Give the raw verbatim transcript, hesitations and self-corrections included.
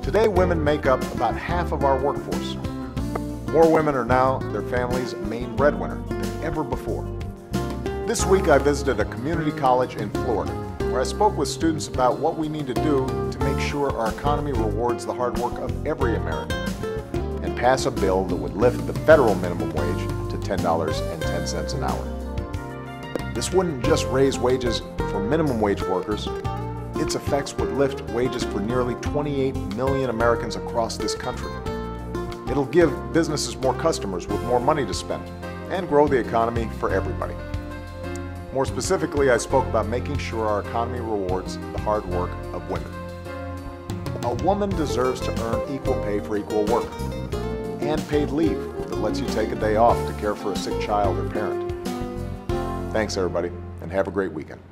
Today, women make up about half of our workforce. More women are now their family's main breadwinner than ever before. This week, I visited a community college in Florida, where I spoke with students about what we need to do to make sure our economy rewards the hard work of every American and pass a bill that would lift the federal minimum wage to ten dollars and ten cents an hour. This wouldn't just raise wages for minimum wage workers. Its effects would lift wages for nearly twenty-eight million Americans across this country. It'll give businesses more customers with more money to spend and grow the economy for everybody. More specifically, I spoke about making sure our economy rewards the hard work of women. A woman deserves to earn equal pay for equal work and paid leave that lets you take a day off to care for a sick child or parent. Thanks, everybody, and have a great weekend.